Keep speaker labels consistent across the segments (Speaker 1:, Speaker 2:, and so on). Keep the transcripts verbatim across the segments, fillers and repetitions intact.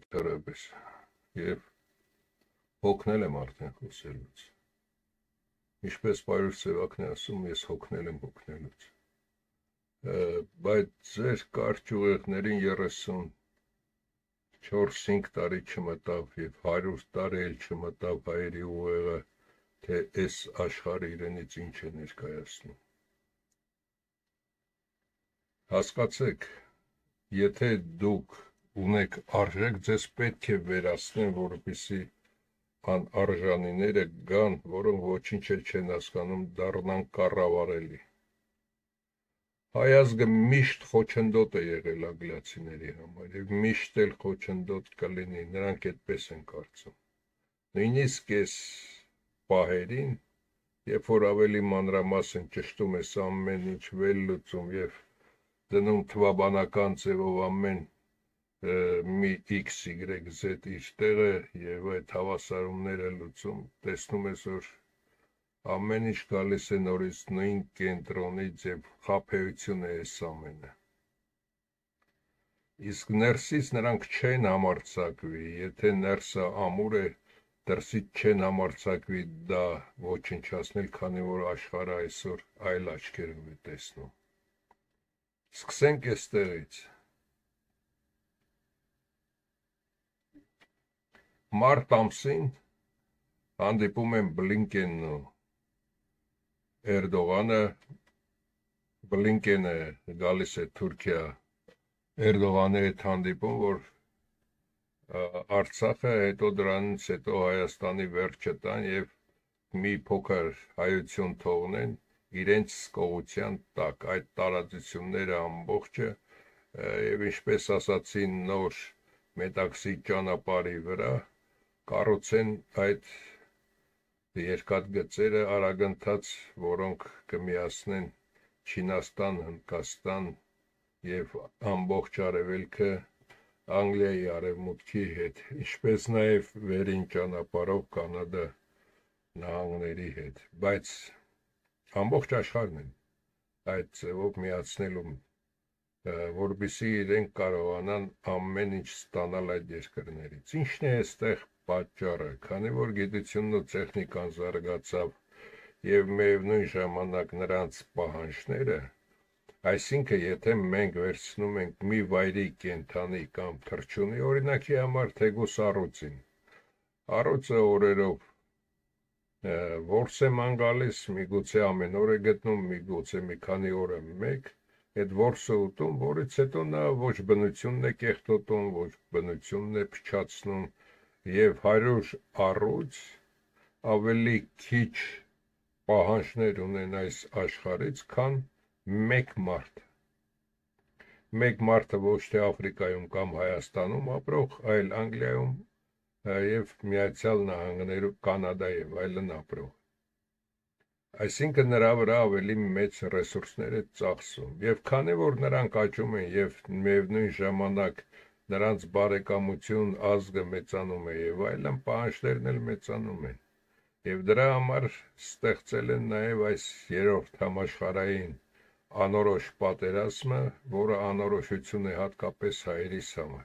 Speaker 1: Դերևս եւ հոգնել եմ արդեն խոսելուց։ Ինչպես Պարուս Սևակն է ասում, ես հոգնել եմ հոգնելուց։ Բայց ձեր կարճ ուղեղներին երեսունչորս-հինգ տարի չմտավ եւ հարյուր տարի էլ չմտավ հայերի ուղեղը, թե այս աշխարհը իրենից ինչ է ներկայացնում։ Հասկացեք, եթե դուք ունեք արժեք, ձեզ պետք է վերացնեն, որպեսզի անարժանիները գան, որոնք ոչինչ էլ չեն հասկանում, դառնան կառավարելի։ Հայ ազգը միշտ խոչընդոտ է եղել անգլիացիների համար եւ միշտ էլ խոչընդոտ կլինի, նրանք այդպես են կարծում։ Նույնիսկ այս պահերին, երբ որ ավելի մանրամասն ճշտում ես ամեն ինչ վերլուծում եւ դնում թվաբանական ձևով ամեն մի X, Y, Z իր տեղը եւ այդ հավասարումները լուծում, տեսնում ես, որ ամեն ինչ գալիս է նորից նույն կենտրոնից եւ խաբեություն է այս ամենը։ Իսկ ներսից նրանք չեն համարձակվի, եթե ներսը ամուր է, դրսից չեն համարձակվի դա ոչնչացնել, քանի որ աշխարհը այսօր այլ աչքերով է տեսնում։ Սկսենք այստեղից։ Մարտ ամսին հանդիպում են Բլինկենն ու Էրդողանը, Բլինկենը գալիս է Թուրքիա, Էրդողանի հետ հանդիպում, որ Արցախը, հետո դրանից հետո Հայաստանի վերջը տան եւ մի փոքր հայություն թողնեն իրենց սկողության տակ, այդ տարածությունները ամբողջը եւ ինչպես ասացին նոր Մետաքսի ճանապարհի վրա կառուցեն այդ երկաթգծերը արագընթաց, որոնք կմիացնեն Չինաստան, Հնդկաստան եւ ամբողջ արևելքը Անգլիայի արևմուտքի հետ, ինչպես նաեւ վերին ճանապարհով Կանադա նահանգների հետ, բայց ամբողջ աշխարհն են այդ ձևով միացնելու, որպեսզի իրենք կարողանան ամեն ինչ ստանալ այդ երկրներից։ Ինչն է այստեղ պատճառը, քանի որ գիտությունն ու տեխնիկան զարգացավ եւ միևնույն ժամանակ նրանց պահանջները, այսինքն եթե մենք վերցնում ենք մի վայրի կենթանի կամ թռչունի, օրինակի համար թեկուս առուծին, առուծը օրերով որս է ման գալիս, միգուցե ամեն օր է գտնում, միգուցե մի քանի օր է մեկ, այդ որսը ուտում, որից հետո նա ոչ բնությունն է կեղտոտում, ոչ բնությունն է փչացնում եւ հարյուր առուց ավելի քիչ պահանջներ ունեն այս աշխարհից, քան մեկ մարդ։ Մեկ մարդը ոչ թե Աֆրիկայում կամ Հայաստանում ապրող, այլ Անգլիայում եւ Միացյալ Նահանգներում, Կանադայում այլն ապրող։ Այսինքն նրա վրա ավելի մեծ ռեսուրսներ է ծախսում եւ քանի որ նրանք աճում են եւ միևնույն ժամանակ նրանց բարեկամություն ազգը մեծանում է եւ այլն, պահանջներն էլ մեծանում են եւ դրա համար ստեղծել են նաեւ այս երրորդ համաշխարհային անորոշ պատերազմը, որը անորոշություն է հատկապես հայերիս համար։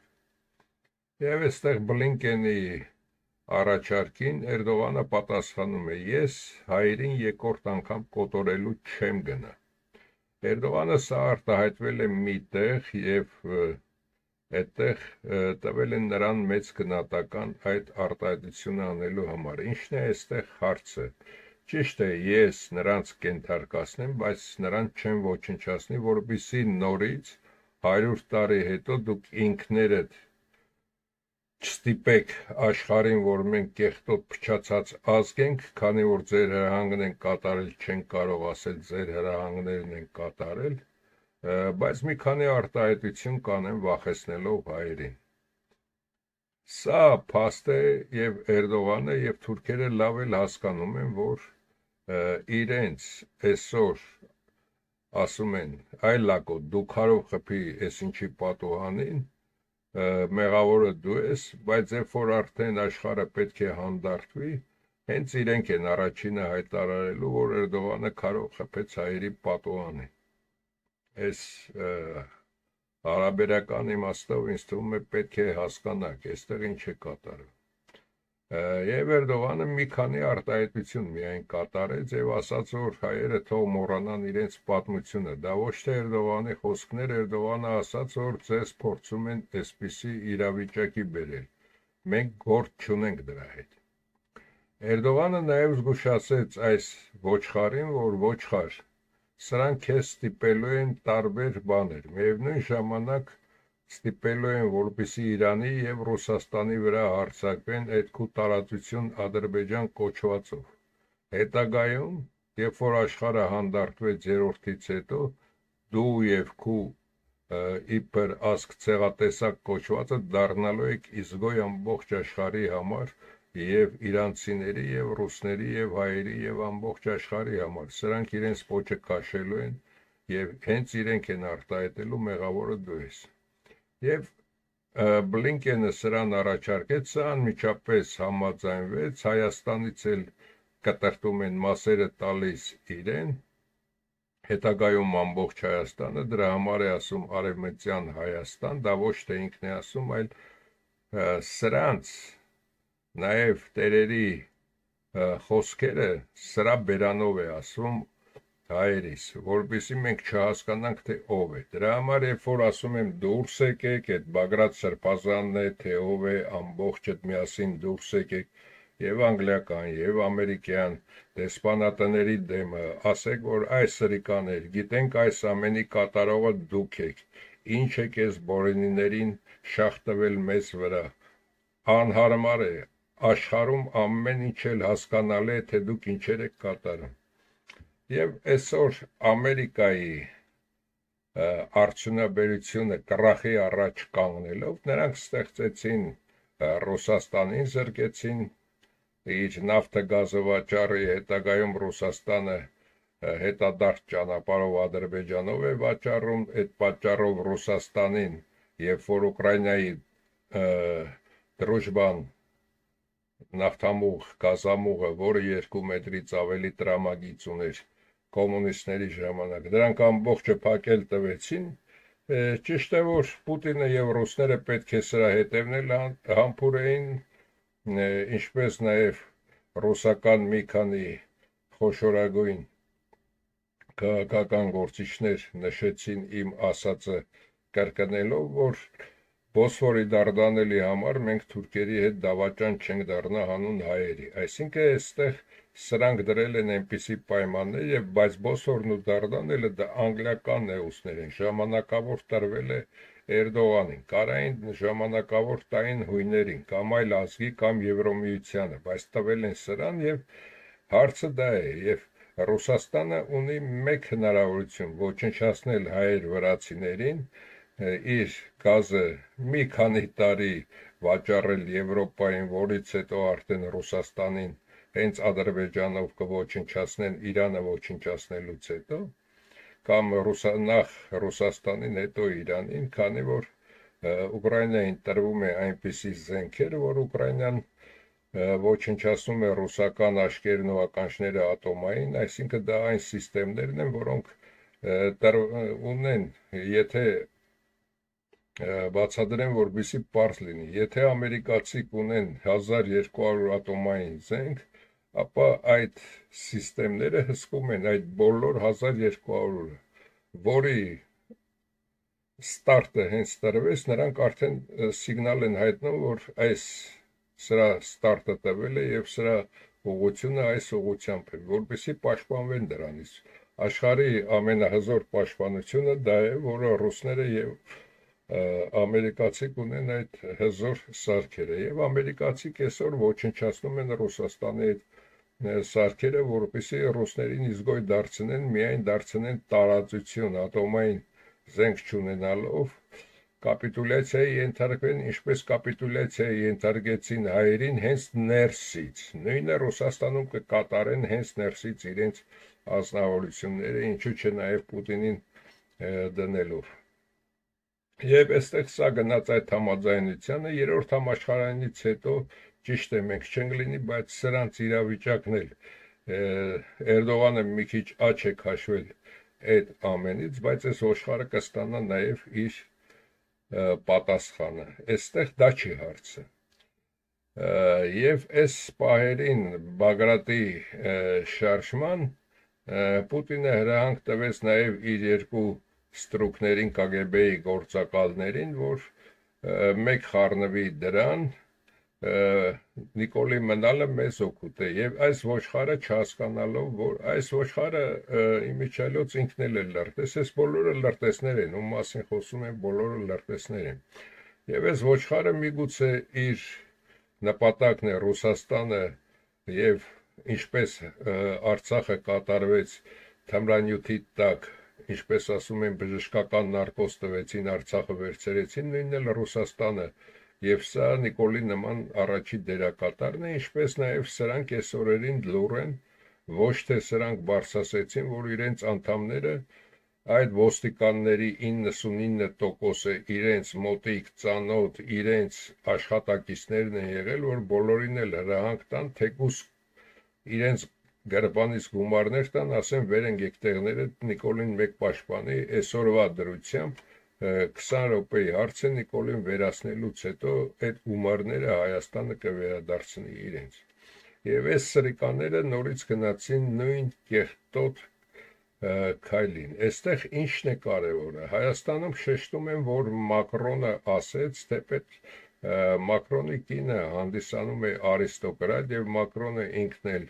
Speaker 1: Եվ այստեղ Բլինկենի առաջարկին Էրդողանը պատասխանում է. ես հայերին երկրորդ անգամ կոտորելու չեմ գնա։ Էրդողանը սա արտահայտվել է մի տեղ եւ այդտեղ տվել են նրան մեծ գնահատական այդ արտահայտությունը անելու համար։ Ինչն է այստեղ հարցը։ Ճիշտ է, ես նրանց կենթարկացնեմ, բայց նրանց չեմ ոչնչացնի, որովհետեւ նորից հարյուր տարի հետո դուք ինքներդ չստիպեք աշխարհին, որ մենք կեղտոտ փչացած ազգ ենք, քանի որ ձեր հրահանգն են կատարել, չեն կարող ասել ձեր հրահանգներն են կատարել, բայց մի քանի արտահայտություն կանեն վախեցնելով հայերին։ Սա փաստ է եւ Էրդողանը եւ թուրքերը լավ էլ հասկանում են, որ իրենց այսօր ասում են, այ լակո դու քարով խփի այս ինչի պատուհանին, մեղավորը դու ես, բայց երբ որ արդեն աշխարհը պետք է հանդարտվի, հենց իրենք են առաջինը հայտարարելու, որ Էրդողանը քարով խփեց հայերի պատուհանին։ Այս Հարաբերական իմաստով ինձ թվում է պետք է հասկանանք, այստեղ ինչ է կատարվում։ Եվ Էրդողանը մի քանի արտահայտություն միայն կատարեց եւ ասաց, որ հայերը թող մոռանան իրենց պատմությունը։ Դա ոչ թե Էրդողանի խոսքներ, Էրդողանը ասաց, որ ձեզ փորձում են այսպիսի իրավիճակի բերել։ Մենք գործ չունենք դրա հետ։ Էրդողանը նաեւ զգուշացեց այս ոչխարին, որ ոչխար, սրանք քեզ ստիպելու են տարբեր բաներ։ Միևնույն ժամանակ ստիպելու են, որպեսզի Իրանի եւ Ռուսաստանի վրա հարձակվեն այդ քու տարածություն Ադրբեջան կոչվածով։ Հետագայում, երբ որ աշխարհը հանդարտվեց երրորդից հետո, դու եւ քու իբր ասկ ցեղատեսակ կոչվածը դառնալու եք իզգոյ ամբողջ աշխարհի համար եւ իրանցիների եւ ռուսների եւ հայերի եւ ամբողջ աշխարհի համար։ Սրանք իրենց փոչը քաշելու են եւ հենց իրենք են արտահայտելու մեղավորը դու ես։ Եվ Բլինկենը սրան առաջարկեց, սա անմիջապես համաձայնվեց, Հայաստանից էլ կտրտում են մասերը տալիս իրեն, հետագայում ամբողջ Հայաստանը, դրա համար է ասում Արևմտյան Հայաստան, դա ոչ թե ինքն է ասում, այլ սրանց նաև տերերի խոսքերը սրա բերանով է ասում հայերիս, որպեսզի մենք չհասկանանք, թե ով է։ Դրա համար, երբ որ ասում եմ դուրս եկեք, այդ Բագրատ Սրբազանն է, թե ով է, ամբողջդ միասին դուրս եկեք, եւ անգլիական, եւ ամերիկյան դեսպանատների դեմը, ասեք, որ այս սրիկաներ, գիտենք այս ամենի կատարողը դուք եք, ինչ եք այս բորենիներին շահ տվել մեզ վրա, անհարմար է, աշխարհում ամեն ինչ էլ հասկանալի է, թե դուք ինչեր եք կատարում։ Եվ այսօր Ամերիկայի արդյունաբերությունը կռախի առաջ կանգնելով, նրանք ստեղծեցին Ռուսաստանին զրկեցին իր նավթը գազը վաճառի, հետագայում Ռուսաստանը հետադարձ ճանապարհով Ադրբեջանով է վաճառում, այդ պատճառով Ռուսաստանին, երբ որ Ուկրաինայի դրուժբան նավթամուղ, գազամուղը, որը երկու մետրից ավելի տրամագիծ ուներ կոմունիստների ժամանակ, դրանք ամբողջը փակել տվեցին, ճիշտ է, որ Պուտինը եւ ռուսները պետք է սրա հետևնել համբուրեին, ինչպես նաեւ ռուսական մի քանի խոշորագույն քաղաքական գործիչներ նշեցին իմ ասածը կրկնելով, որ Բոսֆորի դարդանելի համար մենք թուրքերի հետ դավաճան չենք դառնա հանուն հայերի, այսինքն այստեղ սրանք դրել են այնպիսի պայմաններ, եւ բայց Բոսֆորն ու դարդանելը դա անգլիական նեուսներ են, ժամանակավոր տրվել է Էրդողանին, կարային ժամանակավոր տային հույներին, կամ այլ ազգի, կամ Եվրոմիությանը, բայց տվել են սրան եւ հարցը դա է, եւ Ռուսաստանը ունի մեկ հնարավորություն ոչնչացնել հայեր վրացիներին, իր գազը մի քանի տարի վաճառել Եվրոպային, որից հետո արդեն Ռուսաստանին հենց Ադրբեջանով կոչնչացնեն Իրանը ոչնչացնելուց հետո, կամ նախ Ռուսաստանին, հետո Իրանին, քանի որ Ուկրաինային տրվում է այնպիսի զենքեր, որ Ուկրաինան ոչնչացնում է ռուսական աշկերն ու ականջները ատոմային, այսինքն դա այն սիստեմներն են, որոնք ունեն, եթե բացատրեմ, որպեսզի պարզ լինի, եթե ամերիկացիք ունեն հազար երկու հարյուր ատոմային զենք, ապա այդ սիստեմները հսկում են այդ բոլոր հազար երկու հարյուրը, որի ստարտը հենց տրվեց, նրանք արդեն սիգնալ են հայտնում, որ այս սրա ստարտը տվել է եւ սրա ուղղությունը այս ուղղությամբ է, որպեսզի պաշտպանվեն դրանից։ Աշխարհի ամենահզոր պաշտպանությունը դա է, որը ռուսները եւ ամերիկացիք ունեն այդ հզոր սարքերը եւ ամերիկացիք այսօր ոչնչացնում են Ռուսաստանի այդ սարքերը, որպեսզի ռուսներին իզգոյ դարձնեն, միայն դարձնեն տարածություն ատոմային զենք չունենալով, կապիտուլյացիայի ենթարկվեն, ինչպես կապիտուլյացիայի ենթարկեցին հայերին հենց ներսից, նույնը Ռուսաստանում կկատարեն հենց ներսից իրենց ազնվորությունները, ինչու՞ չէ նաեւ Պուտինին դնելով։ Եվ այստեղ սա գնաց այդ համաձայնությանը, երրորդ համաշխարհայինից հետո ճիշտ է, մենք չենք լինի, բայց սրանց իրավիճակն էլ Էրդողանը մի քիչ աչ է քաշվել այդ ամենից, բայց այս ոչխարը կստանա նաև իր պատասխանը։ Այստեղ դա չի հարցը։ Եվ այս պահերին Բագրատի շարժման Պուտինը հրահանգ տվեց նաև իր երկու ստրուկներին Կ Գ B-ի գործակալներին, որ մեկ խառնվի դրան, Նիկոլի մնալը մեզ օգուտ է, եւ այս ոչխարը չհասկանալով, որ այս ոչխարը իմիջիայլոց ինքն էլ է լրտես, այս բոլորը լրտեսներ են, ում մասին խոսում են, բոլորը լրտեսներ են, եւ այս ոչխարը միգուցե իր նպատակն է Ռուսաստանը եւ ինչպես Արցախը կատարվեց թմրանյութի տակ, ինչպես ասում են, բժշկական նարկոզ տվեցին, Արցախը վերցրեցին, նույնն էլ Ռուսաստանը, եւ սա Նիկոլի նման առաջի դերակատարն է, ինչպես նաեւ սրանք այս օրերին լուր են, ոչ թե սրանք բարձրացեցին, որ իրենց անդամները այդ ոստիկանների իննսունինը տոկոսը իրենց մոտիկ ծանոթ, իրենց աշխատակիցներն են եղել, որ բոլորին էլ հրահանգ տան, թեկուզ իրենց գրպանից գումարներ տան, ասեն վեր են եկտեղները Նիկոլին մեկ պաշտպանի, այսօրվա դրությամբ քսան րոպեի հարց է Նիկոլին վերացնելուց հետո այդ գումարները Հայաստանը կվերադարձնի իրենց։ Եվ այս սրիկաները նորից գնացին նույն կեղտոտ քայլին։ Այստեղ ինչն է կարևորը։ Հայաստանում շեշտում են, որ Մակրոնը ասեց, թեպետ Մակրոնի կինը հանդիսանում է արիստոկրատ եւ Մակրոնը ինքն էլ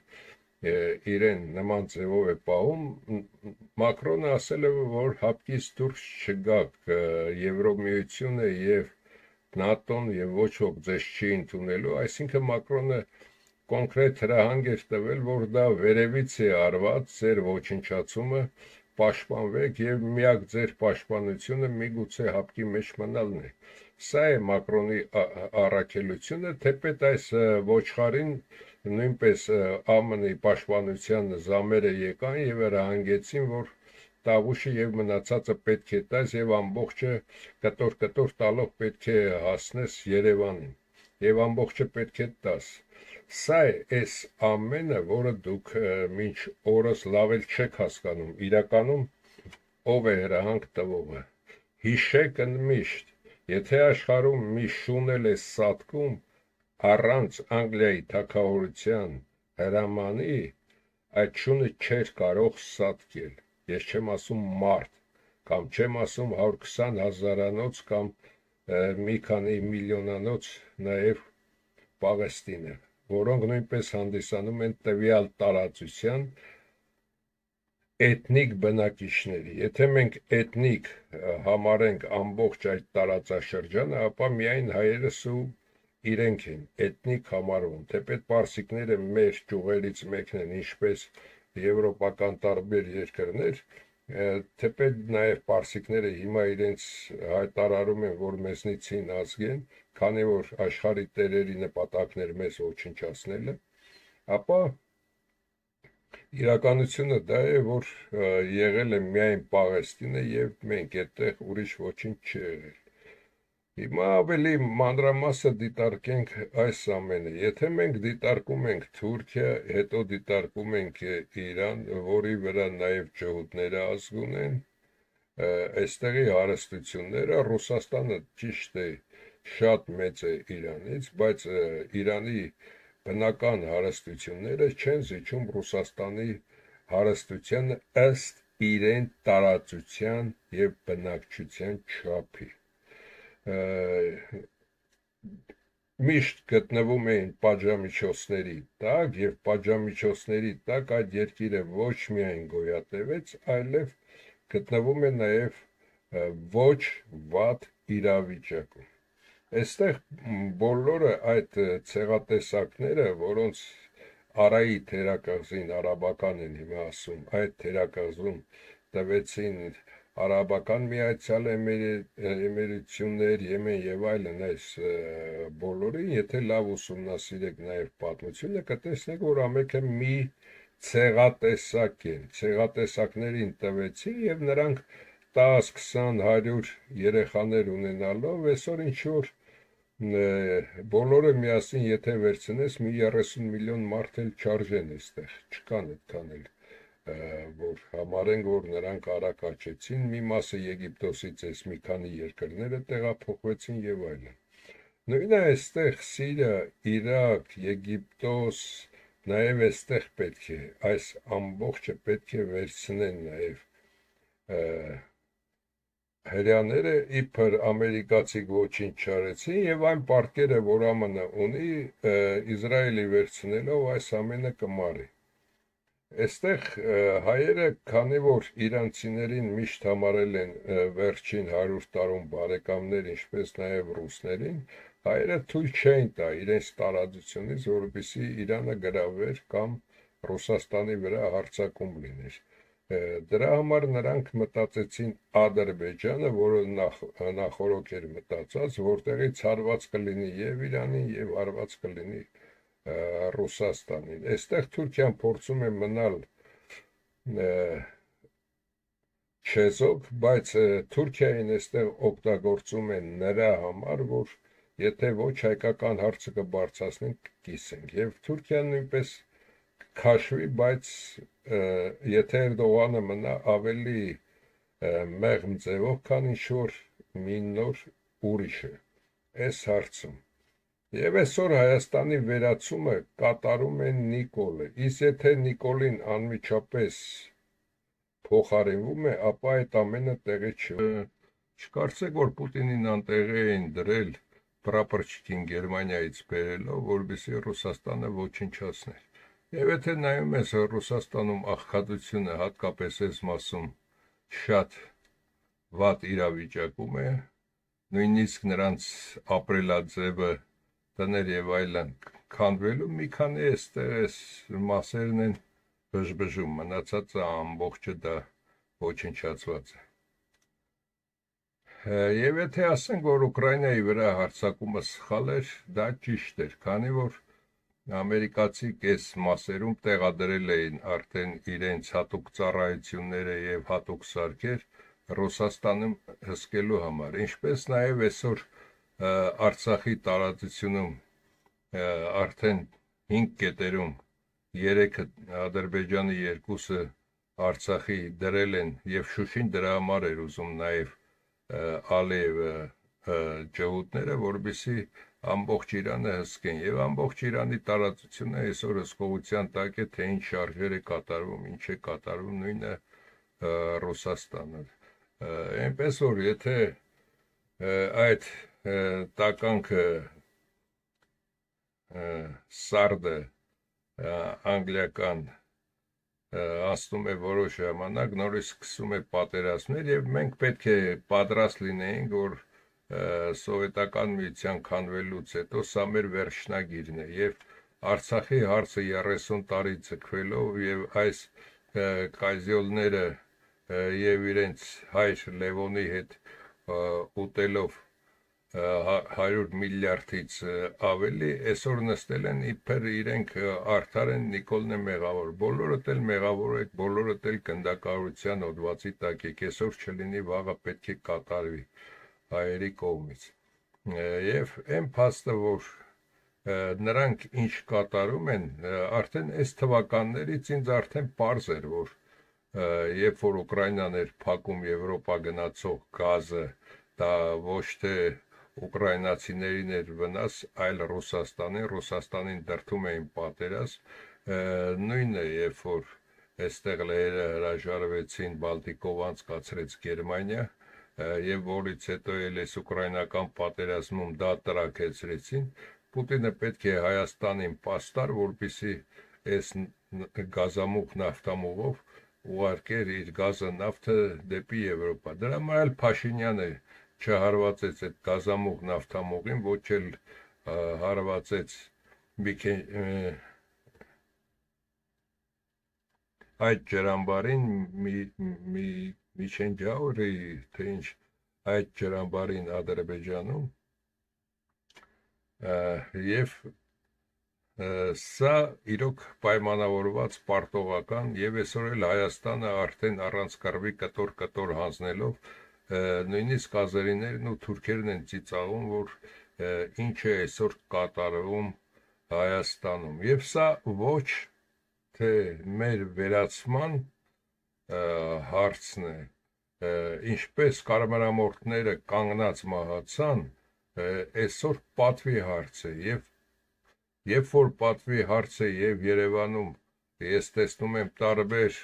Speaker 1: իրեն նման ձևով է պահում, Մակրոնը ասել է, որ հապկից դուրս չգաք Եվրոմիությունը եւ ՆԱՏՕ-ն եւ ոչ ոք ձեզ չի ընդունելու, այսինքն Մակրոնը կոնկրետ հրահանգ էր տվել, որ դա վերևից է արված, ձեր ոչնչացումը, պաշտպանվեք եւ միակ ձեր պաշտպանությունը միգուցե հապկի մեջ մնալն է։ Սա է Մակրոնի առաքելությունը, թեպետ այս ոչխարին նույնպես Ա M N-ի պաշտպանության զամերը եկան եւ հրահանգեցին, որ Տավուշը եւ մնացածը պետք է տաս եւ ամբողջը կտոր-կտոր տալով պետք է հասնես Երևանին եւ ամբողջը պետք է տաս։ Սա է այս ամենը, որը դուք մինչ օրս լավ էլ չեք հասկանում, իրականում ով է հրահանգ տվողը։ Հիշեք ընդմիշտ, եթե աշխարհում մի շուն է սատկում առանց Անգլիայի թագավորության հրամանի, այդ շունը չէր կարող սատկել։ Ես չեմ ասում մարդ, կամ չեմ ասում հարյուր քսան հազարանոց կամ մի քանի միլիոնանոց նաև Պաղեստինը, որոնք նույնպես հանդիսանում են տվյալ տարածության էթնիկ բնակիչների։ Եթե մենք էթնիկ համարենք ամբողջ այդ տարածաշրջանը, ապա միայն հայերս ու իրենք են էթնիկ համարվում, թեպետ պարսիկները մեր ճյուղերից մեկն են, ինչպես եվրոպական տարբեր երկրներ, թեպետ նաև պարսիկները հիմա իրենց հայտարարում են, որ մեզնից հին ազգ են, քանի որ աշխարհի տերերի նպատակն էր մեզ ոչնչացնելը, ապա իրականությունը դա է, որ եղել է միայն Պաղեստինը եւ մենք այդտեղ ուրիշ ոչինչ չի եղել։ Հիմա ավելի մանրամասը դիտարկենք այս ամենը։ Եթե մենք դիտարկում ենք Թուրքիա, հետո դիտարկում ենք Իրան, որի վրա նաև ջհուդները ազգուն են, այստեղի հարստությունները, Ռուսաստանը ճիշտ է, շատ մեծ է Իրանից, բայց Իրանի բնական հարստությունները չեն զիջում Ռուսաստանի հարստությանը ըստ իրեն տարածության եւ բնակչության չափի։ Միշտ գտնվում էին պատժամիջոցների տակ եւ պատժամիջոցների տակ այդ երկիրը ոչ միայն գոյատևեց, այլև գտնվում է նաեւ ոչ վատ իրավիճակում։ Այստեղ բոլորը այդ ցեղատեսակները, որոնց Արայի թերակղզին արաբական են հիմա ասում, այդ թերակղզում տվեցին Արաբական Միացյալ Էմիրություններ, Եմեն եւ այլն, այս բոլորին, եթե լավ ուսումնասիրեք նաեւ պատմությունը, կտեսնեք, որ ամենքը մի ցեղատեսակ են, ցեղատեսակներին տվեցին եւ նրանք տաս, քսան, հարյուր երեխաներ ունենալով այսօր ինչ որ բոլորը միասին եթե վերցնես մի երեսուն միլիոն մարդ էլ չարժեն այստեղ, չկան այդքան էլ որ համարենք, որ նրանք արագ աճեցին, մի մասը Եգիպտոսից էս մի քանի երկրները տեղափոխվեցին եւ այլն։ Նույնը այստեղ Սիրիա, Իրաք, Եգիպտոս, նաեւ այստեղ պետք է այս ամբողջը պետք է վերցնեն նաեւ հрьяաները իբր ամերիկացի ոչինչ չարեցին եւ այն պարտքերը, որ ԱՄՆ ունի, Իսրայելի վերցնելով այս ամենը կմարի։ Այստեղ հայերը, քանի որ իրանցիներին միշտ համարել են վերջին հարյուր տարում բարեկամներ, ինչպես նաև ռուսներին, հայերը թույլ չէին տա իրենց տարածությունից, որպեսզի Իրանը գրավեր կամ Ռուսաստանի վրա հարձակում լիներ։ Դրա համար նրանք մտածեցին Ադրբեջանը, որը նախ, նախորոք էր մտածած, որտեղից հարված կլինի եւ Իրանին եւ հարված կլինի Ռուսաստանին։ Այստեղ Թուրքիան փորձում է մնալ չեզոք, բայց Թուրքիային այստեղ օգտագործում են նրա համար, որ եթե ոչ հայկական հարցը կբարձրացնենք, կկիսենք։ Եվ Թուրքիան նույնպես քաշվի, բայց եթե Էրդողանը մնա ավելի մեղմ ձևով, քան ինչ-որ մի նոր ուրիշը այս հարցում։ Եվ այսօր Հայաստանի վերացումը կատարում են Նիկոլը, իսկ եթե Նիկոլին անմիջապես փոխարինվում է, ապա այդ ամենը տեղի չի։ Չկարծեք, որ Պուտինին անտեղի էին դրել պրապորչիկին Գերմանիայից բերելով, որպեսզի Ռուսաստանը ոչնչացներ։ Եվ եթե նայում ես Ռուսաստանում աղքատությունը, հատկապես այս մասում, շատ վատ իրավիճակում է, նույնիսկ նրանց ապրելաձևը տներ եւ այլն քանդվելու, մի քանի այստեղ այս մասերն են բժբժում, մնացածը ամբողջը դա ոչնչացված է։ Եվ եթե ասենք, որ Ուկրաինայի վրա հարձակումը սխալ էր, դա ճիշտ էր, քանի որ ամերիկացի կես մասերում տեղադրել էին արդեն իրենց հատուկ ծառայությունները եւ հատուկ սարքեր Ռուսաստանում հսկելու համար, ինչպես նաեւ այսօր Արցախի տարածությունում արդեն հինգ կետերում երեքը Ադրբեջանի երկուսը Արցախի դրել են եւ Շուշին դրա համար էր ուզում նաեւ Ալիևը ջհուդները, որովհետեւ ամբողջ Իրանը հսկեն եւ ամբողջ Իրանի տարածությունը այսօր հսկողության տակ է, թե ինչ շարժեր է կատարվում, ինչ է կատարվում, նույնը Ռուսաստանը։ Այնպես որ եթե այդ տականքը սարդը անգլիական ասում է որոշ ժամանակ, նորից սկսում է պատերազմներ եւ մենք պետք է պատրաստ լինեինք, որ սովետական միության քանդվելուց հետո սա մեր վերջնագիրն է եւ Արցախի հարցը երեսուն տարի ցկվելով եւ այս կայզյոլները եւ իրենց հայր Լևոնի հետ ուտելով հարյուր միլիարդից ավելի, այսօր նստել են իբր իրենք արդար են, Նիկոլն է մեղավոր, բոլորդ էլ մեղավոր եք, բոլորդ էլ գնդակահարության հոդվածի տակ եք, այսօր չլինի, վաղը պետք է կատարվի հայերի կողմից։ Եվ այն փաստը, որ նրանք ինչ կատարում են, արդեն այս թվականներից ինձ արդեն պարզ էր, որ երբ որ Ուկրաինան էր փակում Եվրոպա գնացող գազը, դա ոչ թե ուկրաինացիներին էր վնաս, այլ Ռուսաստանին, Ռուսաստանին դրդում էին պատերազմ, նույնը երբ որ այստեղ լեհերը հրաժարվեցին, Բալտիկով անցկացրեց Գերմանիա, եւ որից հետո էլ այս ուկրաինական պատերազմում դա տրաքեցրեցին, Պուտինը պետք է Հայաստանին պաստար, որպեսզի այս գազամուղ նավթամուղով ուղարկեր իր գազը նավթը դեպի Եվրոպա։ Դրա համար էլ Փաշինյանը չհարվածեց այդ գազամուղ նավթամուղին, ոչ էլ հարվածեց այդ ջրամբարին Միջենջաուրի, թե ինչ այդ ջրամբարին Ադրբեջանում եւ սա իրոք պայմանավորված պարտողական եւ այսօր էլ Հայաստանը արդեն առանց կռվի կտոր-կտոր հանձնելով նույնիսկ ազերիներն ու թուրքերն են ծիծաղում, որ ինչ է այսօր կատարվում Հայաստանում։ Եվ սա ոչ թե մեր վերացման հարցն է, ինչպես կարմրամորթները կանգնած մահացան, այսօր պատվի հարց է, եւ երբ որ պատվի հարց է եւ Երևանում ես տեսնում եմ տարբեր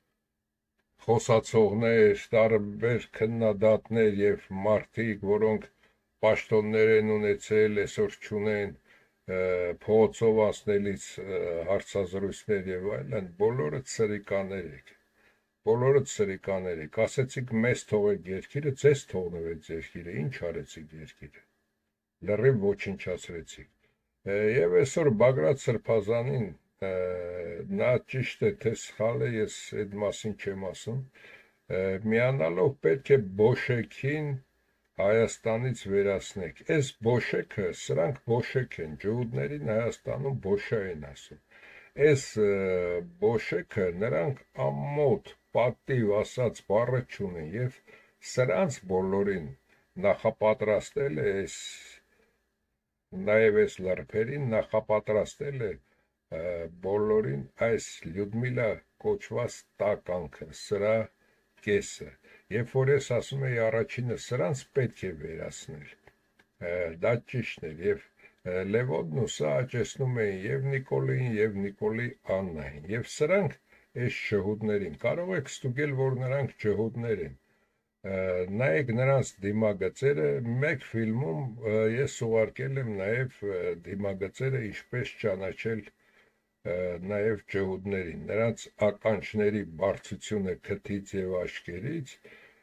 Speaker 1: խոսացողներ, տարբեր քննադատներ եւ մարդիկ, որոնք պաշտոններ են ունեցել, այսօր չունեն, փողոցով անցնելիս հարցազրույցներ եւ այլն, բոլորը ցրիկաներ եք, բոլորը ցրիկաներ եք, ասեցիք մեզ թողեք երկիրը, ձեզ թողնվեց երկիրը, ինչ արեցիք երկիրը, լրիվ ոչնչացրեցիք, եւ այսօր Բագրատ Սրբազանին, նա ճիշտ է, թե սխալ է, ես այդ մասին չեմ ասում, միանալով պետք է Բոշեքին Հայաստանից վերացնեք, այս Բոշեքը, սրանք Բոշեք են, ջհուդներին Հայաստանում Բոշա են ասում, այս Բոշեքը նրանք ամոթ, պատիվ ասած բառը չունեն եւ սրանց բոլորին նախապատրաստել է այս նաեւ այս լրբերին նախապատրաստել է բոլորին այս Լյուդմիլա կոչված տականքը, սրա կեսը, երբ որ ես ասում եի առաջինը սրանց պետք է վերացնել, դա ճիշտն էր եւ Լևոնն ու սա աճեցնում էին եւ Նիկոլին եւ Նիկոլի Աննային եւ սրանք այս ջհուդներին կարող եք ստուգել, որ նրանք ջհուդներ են, նայեք նրանց դիմագծերը, մեկ ֆիլմում ես ուղարկել եմ նաեւ դիմագծերը ինչպես ճանաչել նաև ջհուդներին, նրանց ականջների բարձրությունը քթից եւ աշկերից,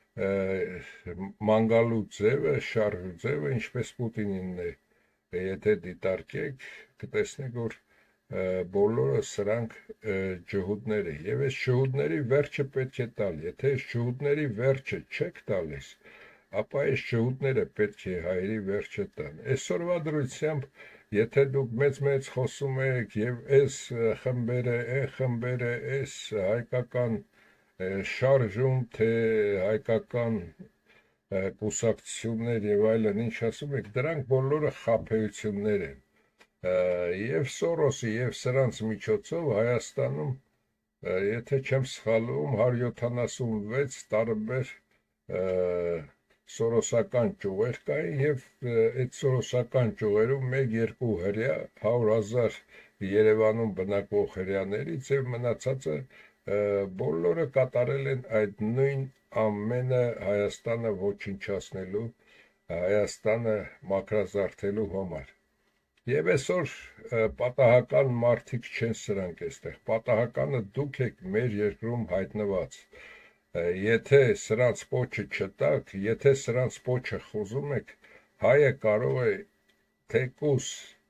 Speaker 1: մանգալու ձևը, շարժու ձևը, ինչպես Պուտինինն է, եթե դիտարկեք, կտեսնեք, որ բոլորը սրանք ջհուդներ են, եւ այս ջհուդների վերջը պետք է տալ, եթե այս ջհուդների վերջը չեք տալիս, ապա այս ջհուդները պետք է հայերի վերջը տան, այսօրվա դրությամբ եթե դուք մեծ-մեծ խոսում եք եւ այս խմբերը, այն խմբերը, այս հայկական շարժում, թե հայկական կուսակցություններ եւ այլն, ինչ ասում եք, դրանք բոլորը խաբեություններ են, եւ Սորոսի եւ սրանց միջոցով Հայաստանում, եթե չեմ սխալվում, հարյուր յոթանասունվեց տարբեր սորոսական ճյուղեր կային եւ այդ սորոսական ճյուղերում մեկ-երկու հրյա հարյուր հազար Երևանում բնակվող հրյաներից եւ մնացածը բոլորը կատարել են այդ նույն ամենը Հայաստանը ոչնչացնելու, Հայաստանը մաքրազարդելու համար։ Եվ այսօր պատահական մարդիկ չեն սրանք այստեղ, պատահականը դուք եք մեր երկրում հայտնված։ Եթե սրանց պոչը չտակ, եթե սրանց պոչը խոզում եք, հայը կարող է թեկուս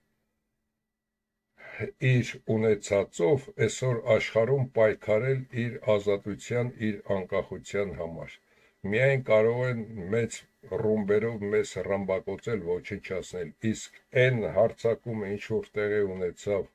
Speaker 1: իր ունեցածով այսօր աշխարհում պայքարել իր ազատության, իր անկախության համար։ Միայն կարող են մեծ ռումբերով մեզ ռամբակոծել, ոչնչացնել, իսկ այն հարձակումը, ինչ որ տեղի ունեցավ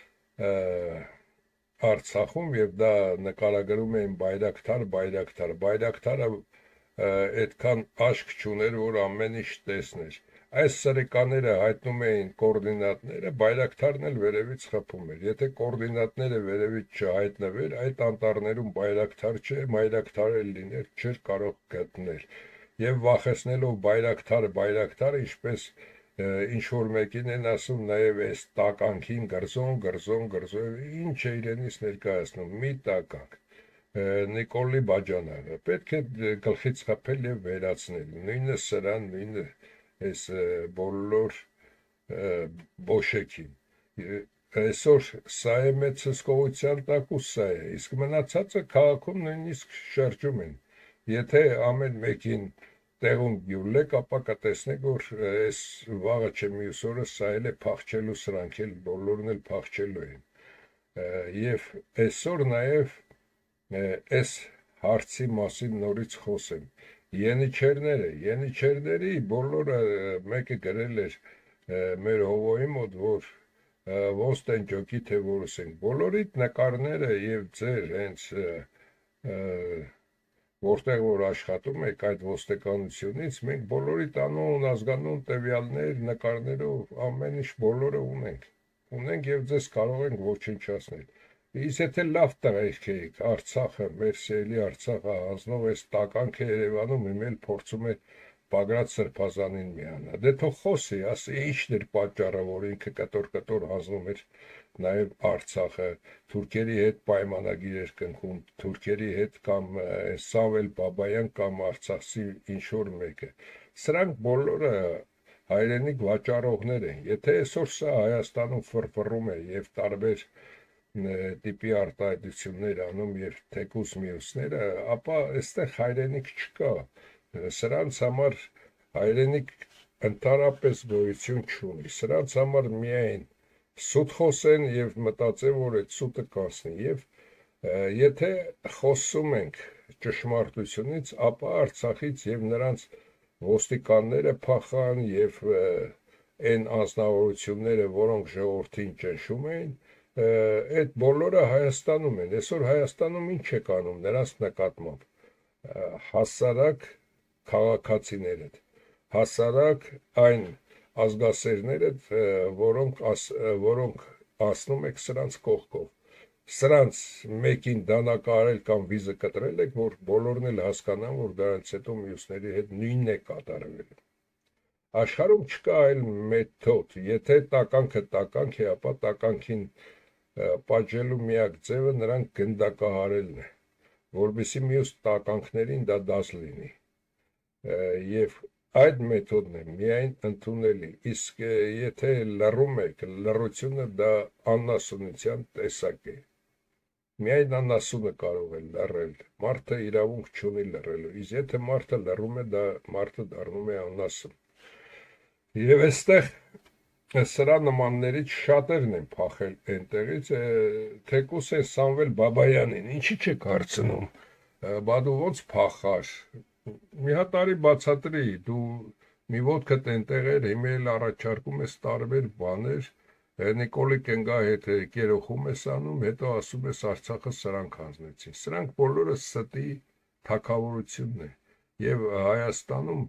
Speaker 1: Արցախում եւ դա նկարագրում էին Բայրակթար, Բայրակթար, Բայրակթարը այդքան աշկ չուներ, որ ամեն ինչ տեսներ։ Այս սրիկաները հայտնում էին կոորդինատները, Բայրակթարն էլ վերևից խփում էր։ Եթե կոորդինատները վերևից չհայտնվեր, այդ անտառներում Բայրակթար չէ, Բայրակթար էլ լիներ, չէր կարող գտնել։ Եվ վախեցնելով Բայրակթարը, Բայրակթարը, ինչպես ինչ որ մեկին են ասում, նաև այս տականքին գրզոն, գրզոն, գրզոն, ինչ է իրենից ներկայացնում, մի տականք, Նիկոլի Բաջանանը, պետք է գլխից խփել եւ վերացնել, նույնը սրան, նույնը այս բոլոր Բոշեքին, այսօր սա է մեծ հսկողության տակ ու սա է, իսկ մնացածը քաղաքում նույնիսկ շրջում են, եթե ամեն մեկին տեղում գյուլեք, ապա կտեսնեք, որ այս վաղը չէ մյուս օրը սա էլ է փախչելու, սրանք էլ բոլորն էլ փախչելու են։ Եվ այսօր նաև այս հարցի մասին նորից խոսեմ։ Յենիչերները, յենիչերների բոլորը մեկը գրել էր մեր հովոյի մոտ, որ ոնց են ջոկի թե որս են։ Բոլորիդ նկարները եւ ձեր հենց որտեղ որ աշխատում եք այդ ոստիկանությունից, մենք բոլորի տանուն, ազգանուն տվյալներ, նկարներով ամեն ինչ բոլորը ունենք, ունենք եւ ձեզ կարող ենք ոչնչացնել։ Իսկ եթե լավ տղերք էիք, Արցախը, մեր սիրելի Արցախը հանձնով այս տականքը Երևանում իմ էլ փորձում է Բագրատ Սրբազանին միանա։ Դե թող խոսի, ասի ինչն էր պատճառը, որ ինքը կտոր-կտոր հանձնում էր նաև Արցախը, թուրքերի հետ պայմանագիր էր կնքում, թուրքերի հետ կամ Սամվել Բաբայան կամ Արցախցի ինչ-որ մեկը։ Սրանք բոլորը հայրենիք վաճառողներ են։ Եթե այսօր սա Հայաստանում ֆռֆռում է եւ տարբեր տիպի արտահայտություններ անում եւ թեկուս մյուսները, ապա այստեղ հայրենիք չկա։ Սրանց համար հայրենիք ընդհանրապես գոյություն չունի։ Սրանց համար միայն սուտ խոսեն եւ մտածեն, որ այդ սուտը կանցնի։ Եվ եթե խոսում ենք ճշմարտությունից, ապա Արցախից եւ նրանց ոստիկանները փախան եւ այն անձնավորությունները, որոնք ժողովրդին ճնշում էին, այդ բոլորը Հայաստանում են։ Այսօր Հայաստանում ինչ է կանում նրանց նկատմամբ։ Հասարակ քաղաքացիները, հասարակ այն ազգասերները, որոնք որոնք ասնում եք սրանց կողքով։ Սրանց մեկին դանակարել կամ վիզը կտրել եք, որ բոլորն էլ հասկանան, որ դրանից հետո մյուսների հետ նույնն է կատարվել։ Աշխարհում չկա այլ մեթոդ։ Եթե տականքը տականք է, ապա տականքին պատժելու միակ ձևը նրանք գնդակահարելն է, որովհետեւ մյուս տականքներին դա դաս լինի։ Եվ այդ մեթոդն է միայն ընդունելի։ Իսկ եթե լռում եք, լռությունը դա աննասունության տեսակ է։ Միայն աննասունը կարող է լռել։ Մարդը իրավունք չունի լռելու։ Իսկ եթե մարդը լռում է, դա մարդը դառնում է աննասուն։ Եվ այստեղ սրա նմաններից շատերն են փախել այնտեղից, թեկուս է Սամվել Բաբայանին, ինչի՞ չեք հարցնում, բա դու ոնց փախար, մի հատ արի բացատրի, դու մի ոտքդ այնտեղ էր, հիմա էլ առաջարկում ես տարբեր բաներ, Նիկոլի Կենգա հետ կերոխում ես անում, հետո ասում ես Արցախը սրանք հանձնեցին, սրանք բոլորը ստի թագավորությունն է, եւ Հայաստանում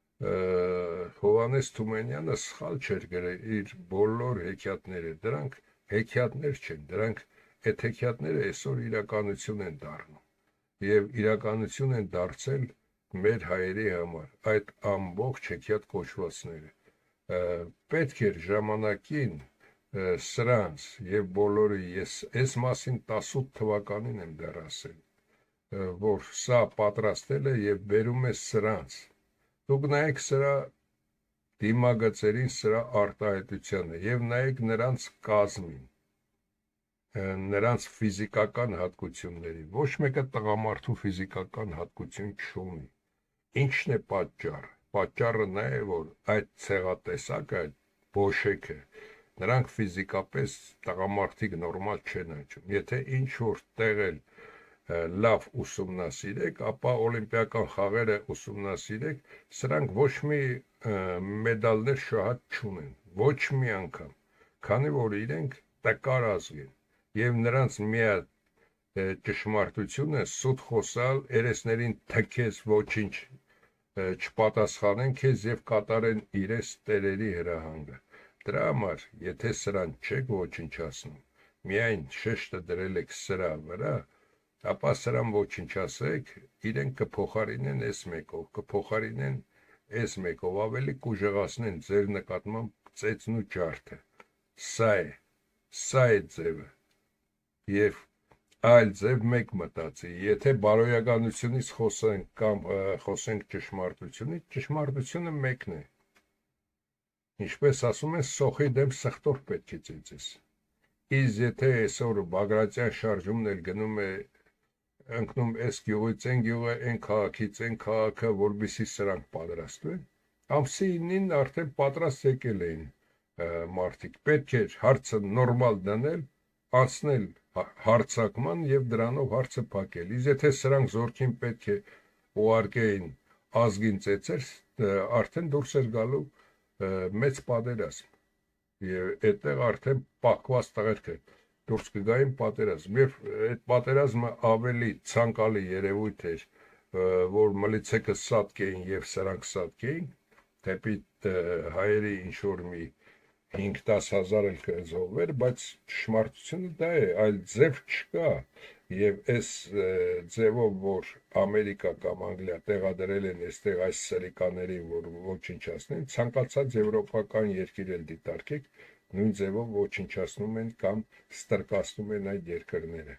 Speaker 1: Հովհաննես Թումանյանը սխալ չէր գրել իր բոլոր հեքիաթները, դրանք հեքիաթներ չեն, դրանք այդ հեքիաթները այսօր իրականություն են դառնում եւ իրականություն են դարձել մեր հայերի համար այդ ամբողջ հեքիաթ կոչվածները պետք էր ժամանակին սրանց եւ բոլորը ես այս մասին տասութ թվականին եմ դեռ ասել, որ սա պատրաստել է եւ բերում է սրանց։ Դուք նայեք սրա դիմագծերին, սրա արտահայտությանը եւ նայեք նրանց կազմին, նրանց ֆիզիկական հատկությունների։ Ոչ մեկը տղամարդու ֆիզիկական հատկություն չունի։ Ինչն է պատճառը։ Պատճառը նա է, որ այդ ցեղատեսակը, այդ բոշեքը, նրանք ֆիզիկապես տղամարդիկ նորմալ չեն աճում։ Եթե ինչ որ տեղել լավ ուսումնասիրեք, ապա օլիմպիական խաղերը ուսումնասիրեք, սրանք ոչ մի մեդալներ շահած չունեն, ոչ մի անգամ, քանի որ իրենք տկար ազգ են, եւ նրանց միակ ճշմարտությունը սուտ խոսալ, երեսներին թքես ոչինչ չպատասխանեն քեզ եւ կատարեն իրենց տերերի հրահանգը։ Դրա համար, եթե սրան չեք ոչնչացնում, միայն շեշտը դրել եք սրա վրա, ապա սրան ոչնչացեք, իրենք կփոխարինեն այս մեկով, կփոխարինեն այս մեկով, ավելի կուժեղացնեն ձեր նկատմամբ ծեծն ու ջարդը։ Սա է, սա է ձևը։ Եվ այլ ձև մեկ մտածի, եթե բարոյականությունից խոսենք կամ խոսենք ճշմարտությունից, ճշմարտությունը մեկն է։ Ինչպես ասում են, սոխի դեմ սխտոր պետք է ծեծես։ Իսկ եթե այսօր Բագրատյան շարժումն էլ գնում է ընկնում այս գյուղից այն գյուղը, այն քաղաքից այն քաղաքը, որբիսի սրանք պատրաստվեն, ամսի ինին արդեն պատրաստ եկել էին մարդիկ։ Պետք էր հարցը նորմալ դնել, անցնել հարցակման եւ դրանով հարցը փակել։ Իսկ եթե սրանք զորքին պետք է ուղարկեին ազգին ծեծեր, արդեն դուրս էր գալու մեծ պատերազմ։ Եվ այդտեղ արդեն պակված տղերք դուրս կգային պատերազմ, եւ այդ պատերազմը ավելի ցանկալի երևույթ էր, որ մլիցեքը սատկեին եւ սրանք սատկեին, դեպի հայերի ինչ որ մի հինգ-տասը հազար էլ կզոհվեր, բայց ճշմարտությունը դա է, այլ ձև չկա, եւ այս ձևով, որ Ամերիկա կամ Անգլիա տեղադրել են այստեղ այս սրիկաներին, որ ոչնչացնեն, ցանկացած եվրոպական երկիր էլ դիտարկեք, նույն ձևով ոչնչացնում են կամ ստրկացնում են այդ երկրները։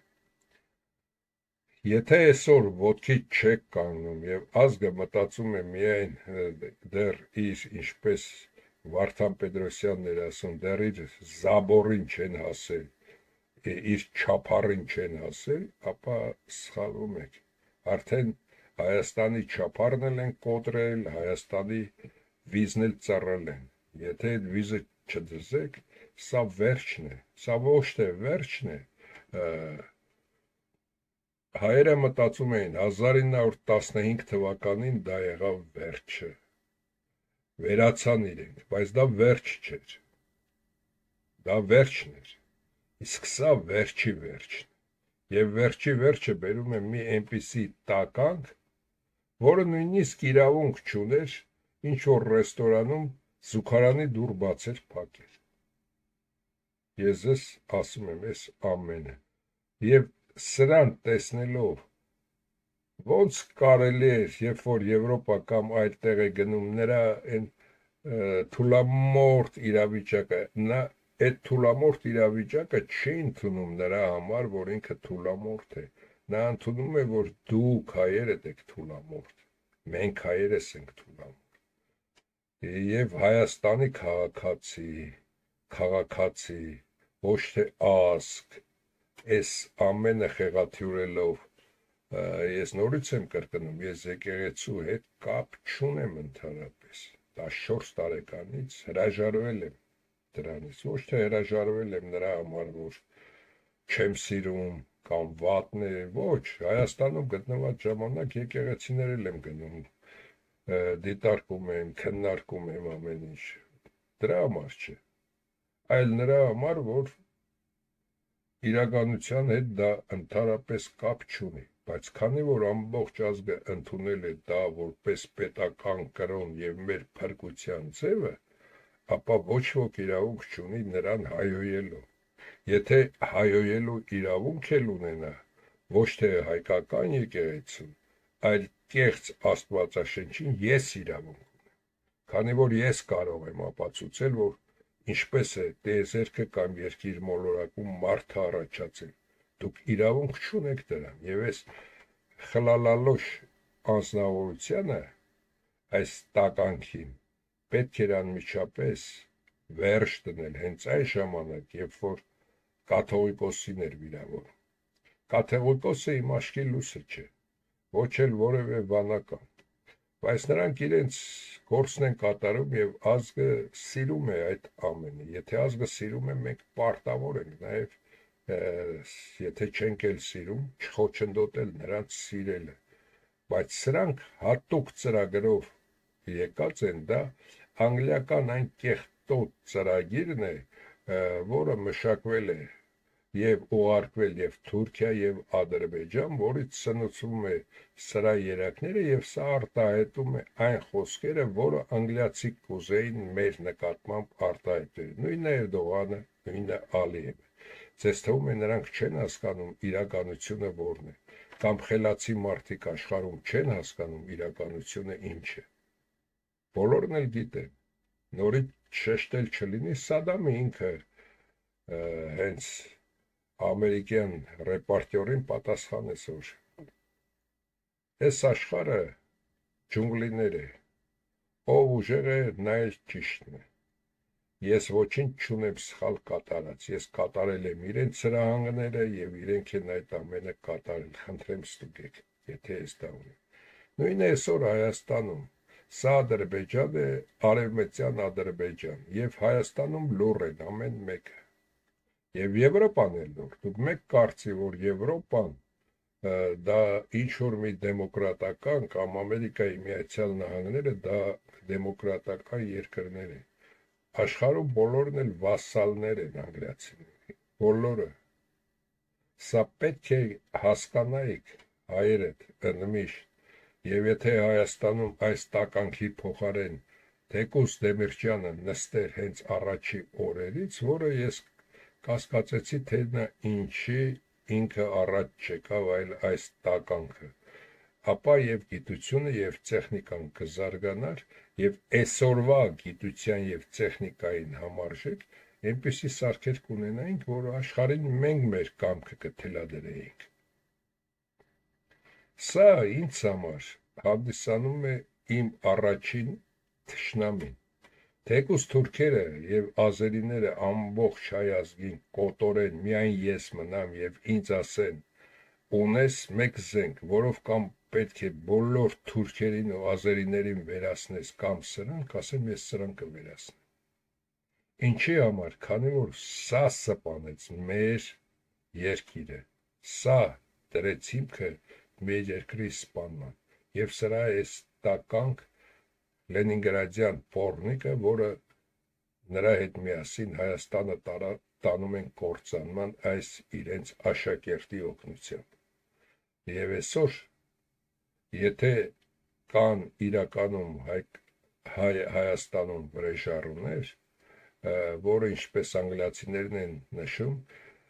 Speaker 1: Եթե այսօր ոտքից չեք կանգնում եւ ազգը մտածում է միայն դեռ իր ինչպես Վարդան Պետրոսյանն էր ասում, դեռ իր զաբորին չեն հասել, իր չափառին չեն հասել, ապա սխալվում եք։ Արդեն Հայաստանի չափառն էլ են կոտրել, Հայաստանի վիզն էլ ծռել են։ Եթե այդ վիզը չդզեք, սա վերջն է, սա ոչ թե վերջն է, հայերը մտածում էին հազար ինը հարյուր տասնհինգ թվականին դա եղավ վերջը, վերացան իրենք, բայց դա վերջ չէր, դա վերջն էր, իսկ սա վերջի վերջն, և վերջի վերջը բերում է մի այնպիսի տականք, որը նույնիսկ իրավունք չուներ ինչ-որ ռեստորանում զուգարանի դուռ բացել փակել։ Ես ձեզ ասում եմ այս ամենը, և սրան տեսնելով ոնց կարելի էր, երբ որ Եվրոպա կամ այլ տեղ է գնում, նրա այն թուլամորթ իրավիճակը, նա այդ թուլամորթ իրավիճակը չի ընդունում նրա համար, որ ինքը թուլամորթ է, նա ընդունում է, որ դուք հայերդ եք թուլամորթ, մենք հայերս ենք թուլամորթ, և Հայաստանի քաղաքացի, քաղաքացի, ոչ թե ազգ, այս ամենը խեղաթյուրելով, ես նորից եմ կրկնում, ես եկեղեցու հետ կապ չունեմ ընդհանրապես, տասնչորս տարեկանից հրաժարվել եմ դրանից, ոչ թե հրաժարվել եմ նրա համար, որ չեմ սիրում կամ վատն է, ոչ, Հայաստանում գտնված ժամանակ եկեղեցիներ էլ եմ գնում, դիտարկում եմ, քննարկում եմ ամեն ինչ, դրա համար չէ, այլ նրա համար, որ իրականության հետ դա ընդհանրապես կապ չունի, բայց քանի որ ամբողջ ազգը ընդունել է դա որպես պետական կրոն եւ մեր փրկության ձևը, ապա ոչ ոք իրավունք չունի նրան հայհոյելու։ Եթե հայհոյելու իրավունք էլ ունենա, ոչ թե հայկական եկեղեցին, այլ կեղծ Աստվածաշնչին ես իրավունք ունեմ, քանի որ ես կարող եմ ապացուցել, որ ինչպես է տիեզերքը կամ երկիր մոլորակում մարդը առաջացել, դուք իրավունք չունեք դրան, և այս խլալալոշ անձնավորությանը, այս տականքին, պետք էր անմիջապես վերջ դնել հենց այն ժամանակ, երբ որ կաթողիկոսին էր վիրավորում։ Կաթողիկոսը իմ աչքի լույսը չէ, ոչ էլ որևէ վանական, բայց նրանք իրենց գործն են կատարում և ազգը սիրում է այդ ամենը, եթե ազգը սիրում է, մենք պարտավոր ենք նաև, եթե չենք էլ սիրում, չխոչընդոտել նրանց սիրելը, բայց սրանք հատուկ ծրագրով եկած են, դա անգլիական այն կեղտոտ ծրագիրն է, որը մշակվել է և ուղարկվել և Թուրքիա և Ադրբեջան, որից սնուցվում է սրա երակները և սա արտահայտում է այն խոսքերը, որը անգլիացի կուզեին մեր նկատմամբ արտահայտել, նույնն է Էրդողանը, նույնն է Ալիևը, ձեզ թվում է նրանք չեն հասկանում իրականությունը որն է, կամ խելացի մարդիկ աշխարհում չեն հասկանում իրականությունը ինչ է, բոլորն էլ գիտեն, նորից շեշտել չլինի, Սադամը ինքը հենց ամերիկյան ռեպարտյորին պատասխանեց, որ այս աշխարհը ջունգլիներ է, ով ուժեղ է, նա էլ ճիշտն է, ես ոչինչ չունեմ սխալ կատարած, ես կատարել եմ իրենց սրահանգները և իրենք են այդ ամենը կատարել, խնդրեմ ստուգեք, եթե ես դա ունեմ, նույնն է այսօր Հայաստանում, սա Ադրբեջան է, արևմտյան Ադրբեջան, և Հայաստանում լուռ են ամեն մեկը, և Եվրոպան է լուր, դուք մեկ կարծի, որ Եվրոպան դա ինչ-որ մի դեմոկրատական կամ Ամերիկայի Միացյալ Նահանգները դա դեմոկրատական երկրներ են, աշխարհում բոլորն էլ վասալներ են անգլիացիների, բոլորը, սա պետք է հասկանայիք հայերդ ընդմիշտ, և եթե Հայաստանում այս տականքի փոխարեն Թեկուզ Դեմիրճյանը նստեր հենց առաջի օրերից, որը ես կասկածեցի, թե նա ինչի ինքը առաջ չեկավ այլ այս տականքը, ապա եւ գիտությունը եւ տեխնիկան կզարգանար եւ այսօրվա գիտության եւ տեխնիկային համարժեք այնպիսի սարքեր կունենայինք, որ աշխարհին մենք մեր կամքը կթելադրեինք։ Սա ինձ համար հանդիսանում է իմ առաջին թշնամին։ Թեկուզ թուրքերը եւ ազերիները ամբողջ հայ ազգին կոտորեն, միայն ես մնամ եւ ինձ ասեն. ունես մեկ զենք, որով կամ պետք է բոլոր թուրքերին ու ազերիներին վերացնես կամ սրանք, ասեմ ես սրանք կվերացնեմ։ Ինչի համար, քանի որ սա սպանեց մեր երկիրը, սա դրեց հիմքը մեր երկրի սպանման եւ սրա էս տականք Լենինգրադյան փորնիկը, որը նրա հետ միասին Հայաստանը տանում են կործանման այս իրենց աշակերտի օգնությամբ։ Եվ այսօր, եթե կան իրականում հայ, հայ, Հայաստանում վրեժառուներ, որը ինչպես անգլիացիներն են նշում,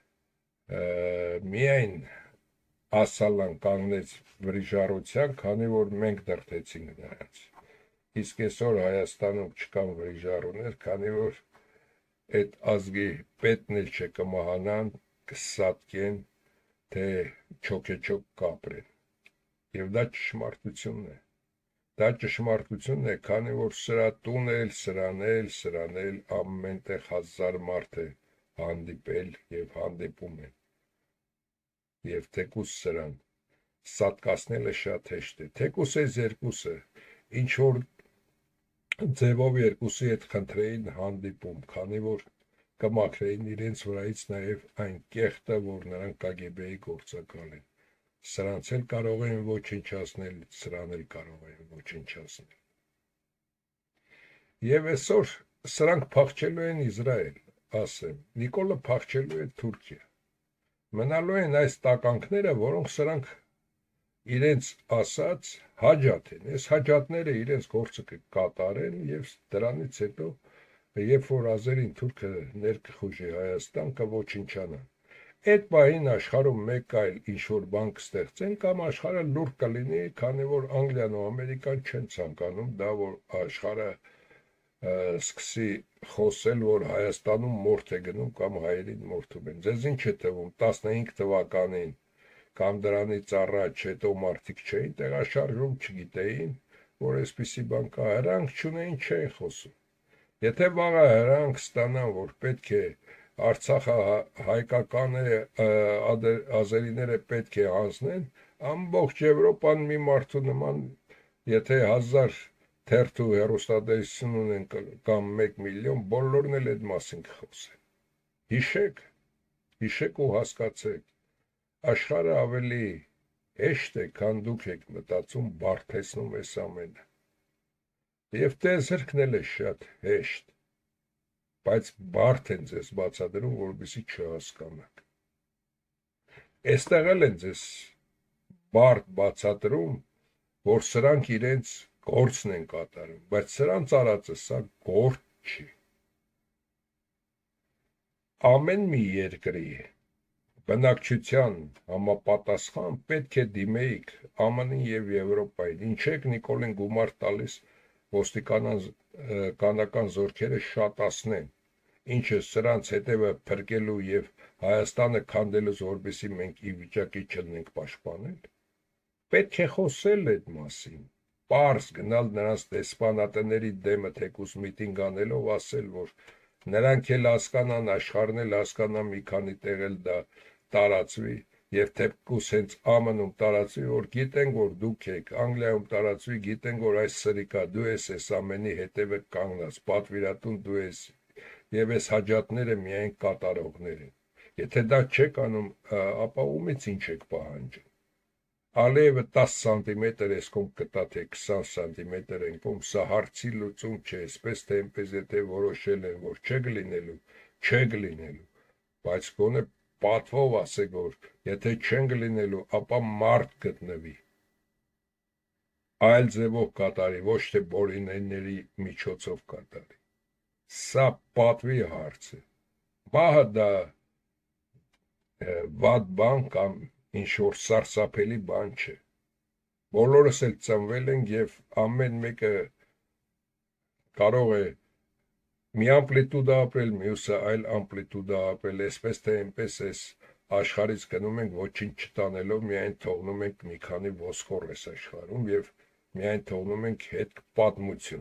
Speaker 1: միայն ասալան կանգնեց վրեժառության, քանի որ մենք դրդեցինք նրանց։ Իսկ այսօր Հայաստանում չկան վրեժառուներ, քանի որ այդ ազգի պետն էլ չկմահանան, կսատկեն, թե չոքեչոք կապրեն։ Եվ դա ճշմարտությունն է։ Դա ճշմարտությունն է, քանի որ սրա տուն էլ, սրան էլ, սրան էլ ամենտեղ հազար մարդ է հանդիպել եւ հանդիպում են։ Եվ թեկուս սրան սատկացնելը շատ հեշտ է։ Թեկուս այս երկուսը ինչ որ ձևով երկուսի հետ խնդրեին հանդիպում, քանի որ կմաքրեին իրենց վրայից նաև այն կեղտը, որ նրանք Կ Գ B-ի գործակալ են։ Սրանց էլ կարող են ոչնչացնել, սրան էլ կարող են ոչնչացնել։ Եվ այսօր սրանք փախչելու են Իսրայել, ասեմ, Նիկոլը փախչելու է Թուրքիա։ Մնալու են այս տականքները, որոնք սրանք իրենց ասած հաջատ են, այս հաջատները իրենց գործը կկատարեն եւ դրանից հետո երբ որ ազերին թուրքը ներքխուժի Հայաստան կոչնչանան։ Այդ բային աշխարհում մեկ այլ ինչ որ բան կստեղծեն կամ աշխարհը լուր կլինի, քանի որ Անգլիան ու Ամերիկան չեն ցանկանում դա որ աշխարհը սկսի խոսել, որ Հայաստանում մորթ է գնում կամ հայերին մորթում են։ Ձեզ ինչ է թվում տասնհինգ թվականին կամ դրանից առաջ հետո մարդիկ չէին տեղաշարժում, չգիտեին, որ այսպիսի բան կա, հրանք չունեին, չէին խոսում։ Եթե վաղը հրանք ստանան, որ պետք է Արցախը հայկական է, ազերիները պետք է հանձնեն, ամբողջ Եվրոպան մի մարդու նման, եթե հազար թերթու հեռուստատեսություն ունեն կամ մեկ միլիոն, բոլորն էլ այդ մասին կխոսեն։ Հիշեք, հիշեք ու հասկացեք, աշխարհը ավելի հեշտ է, քան դուք եք մտածում, բարդեցնում էս ամենը։ Եվ տեսերքն էլ է շատ հեշտ, բայց բարդ են ձեզ բացատրում, որպեսզի չհասկանաք։ Այստեղ էլ են ձեզ բարդ բացատրում, որ սրանք իրենց գործն են կատարում, բայց սրանց արածը սա գործ չի։ Ամեն մի երկրի բնակչության համապատասխան պետք է դիմեիք Ամն եւ Եվրոպային։ Ինչ եք Նիկոլին գումար տալիս ոստիկանական զորքերը շատացնեն, ինչը սրանց հետևը փրկելու եւ Հայաստանը քանդելու, որպեսզի մենք ի վիճակի չլինենք պաշտպանել։ Պետք է խոսել այդ մասին, պարզ գնալ նրանց դեսպանատների դեմը թեկուս միտինգ անելով ասել, որ նրանք էլ հասկանան, աշխարհն էլ հասկանա, մի քանի տեղ էլ դա տարածվի եւ թեկուս հենց Ամնում տարածվի, որ գիտեն, որ դուք եք, Անգլիայում տարածվի, գիտեն, որ այս սրիկա դու ես այս ամենի հետևը կանգնած, պատվիրատուն դու ես եւ այս հաջատները միայն կատարողներ են։ Եթե դա չեք անում, ապա ումից ինչ եք պահանջում։ Ալիևը տասը սանտիմետր էս կողմ կտա, թե քսան սանտիմետր են կողմ, սա հարցի լուծում չէ, այսպես թե այնպես եթե որոշել են, որ չեք լինելու, չեք լինելու, բայց գոնե պատվով ասեք, որ եթե չենք լինելու, ապա մարդ գտնվի։ այլ ձևով կատարի, ոչ թե բոլինեների միջոցով կատարի։ Սա պատվի հարց է։ Մահը դա վատ բան կամ ինչ-որ սարսափելի բան չէ։ Բոլորս էլ ծնվել ենք և ամեն մեկը կարող է մի ամպլիտուդա ապրել, մյուսը այլ ամպլիտուդա ապրել, այսպես թե այնպես այս աշխարհից գնում ենք ոչինչ չտանելով, միայն թողնում ենք մի քանի ոսկոր այս աշխարհում և միայն թողնում ենք հետ պատմություն։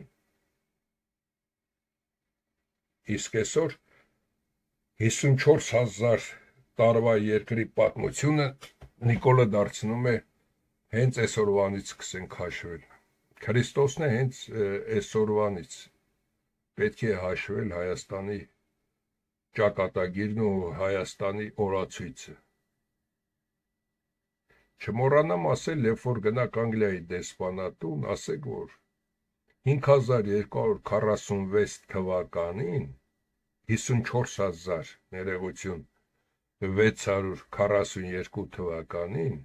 Speaker 1: Իսկ այսօր հիսունչորս հազար տարվա երկրի պատմությունը Նիկոլը դարձնում է հենց այսօրվանից սկսենք հաշվել։ Քրիստոսն է հենց այսօրվանից պետք է հաշվել Հայաստանի ճակատագիրն ու Հայաստանի օրացույցը։ Չմոռանամ ասել, երբ որ գնաք Անգլիայի դեսպանատուն, ասեք, որ հինգ հազար երկու հարյուր քառասունվեց թվականին հիսունչորս հազար ներողություն վեց հարյուր քառասունյոթ թվականին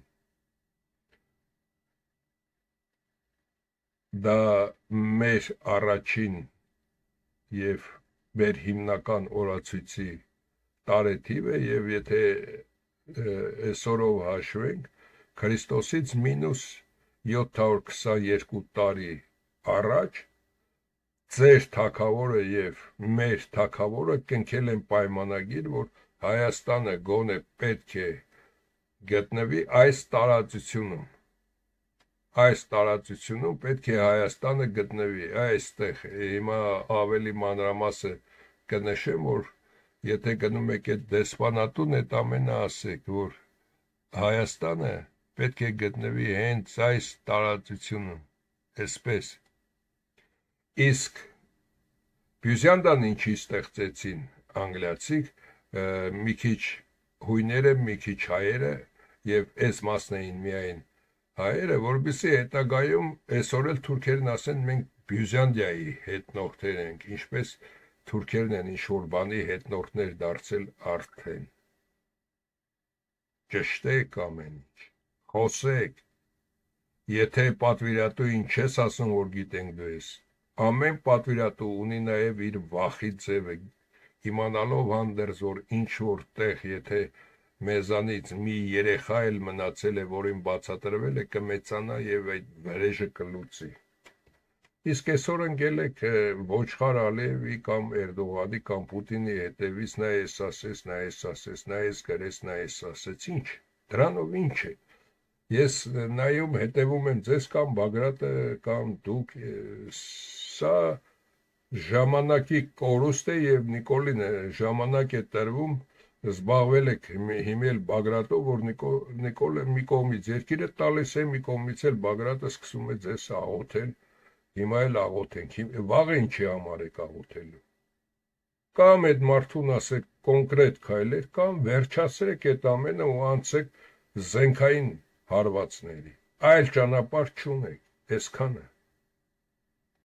Speaker 1: դա մեր առաջին և մեր հիմնական օրացույցի տարեթիվ է և եթե այսօրով հաշվենք, Քրիստոսից մինուս յոթ հարյուր քսաներկու տարի առաջ ձեր թագավորը և մեր թագավորը կնքել են պայմանագիր, որ Հայաստանը գոնե պետք է գտնվի այս տարածությունում, այս տարածությունում պետք է Հայաստանը գտնվի այստեղ, հիմա ավելի մանրամասը կնշեմ, որ եթե գնում եք այդ դեսպանատուն, այդ ամենը ասեք, որ Հայաստանը պետք է գտնվի հենց այս տարածությունում, այսպես։ Իսկ Բյուզանդիան ինչի ստեղծեցին անգլիացիք, մի քիչ հույները, մի քիչ հայերը և այս մասն էին միայն հայերը, որպեսզի հետագայում այսօր էլ թուրքերն ասեն մենք Բյուզանդիայի հետնորդներ ենք, ինչպես թուրքերն են ինչ-որ բանի հետնորդներ դարձել արդեն։ Ճշտեք ամեն ինչ, խոսեք, եթե պատվիրատուին չես ասում, որ գիտենք դու ես, ամեն պատվիրատու ունի նաև իր վախի ձևը, իմանալով հանդերձ, որ ինչ-որ տեղ, եթե մեզանից մի երեխա էլ մնացել է, որին բացատրվել է, կմեծանա և այդ վրեժը կլուծի։ Իսկ այսօր ընկել եք ոչխար Ալիևի կամ Էրդողանի կամ Պուտինի հետևից, նա էս ասեց, նա էս ասեց, նա էս գրեց, նա էս ասեց, ինչ, դրանով ինչ է։ Ես նայում հետևում եմ ձեզ կամ Բագրատը կամ դուք, սա ժամանակի կորուստ է և Նիկոլին ժամանակ է տրվում, զբաղվել եք հիմել Բագրատով, որ Նիկոլը մի կողմից երկիրը տալիս է, մի կողմից էլ Բագրատը սկսում է ձեզ աղոթել, հիմա էլ աղոթենք, վաղը ինչի համար եք աղոթելու։ Կամ այդ մարդուն ասեք կոնկրետ քայլեր, կամ վերջացրեք այդ ամենը ու անցեք զենքային հարվածների, այլ ճանապարհ չունեք, այսքանը։